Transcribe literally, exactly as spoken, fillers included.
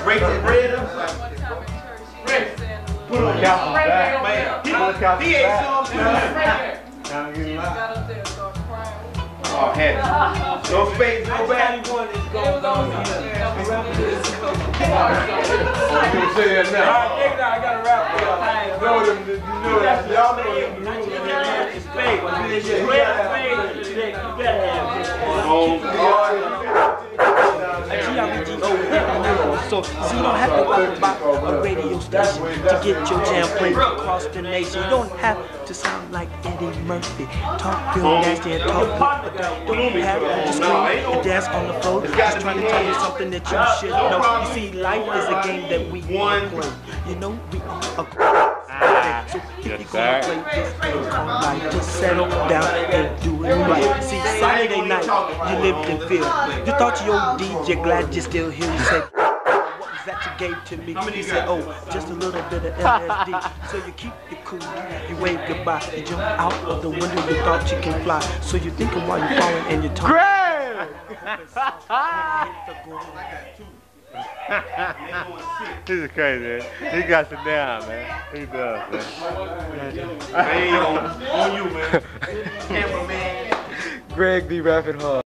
break the bread up. Put on the back, man. He ate some too. Oh, heavy. No space, no back. You want this go on here. Say that now. Alright, check it out. I got a rap for y'all. You know them, you know that. Y'all know them. It's fake. When you just wear the fake, you better have this. So, so you don't have to worry about a radio station to get your jam played across the nation. You don't have to sound like Eddie Murphy. Talk real nasty and talk good, but don't have to scream and dance on the floor. Just trying to tell you something that you should know. You see, life is a game that we want to play. You know, we are a so if you're gonna play this game called life, just settle down and do it right. See, Saturday night, you lived in fear. You thought your D J glad you're still here. You said, what was that you gave to me? He said, oh, just a little bit of L S D. So you keep it cool, you wave goodbye, you jump out of the window, you thought you can fly. So you're thinking while you're falling and you're talking. Great! He's crazy, man. He got it down, man. He does, man. Man, on you, man. Cameraman. Greg be rapping hard.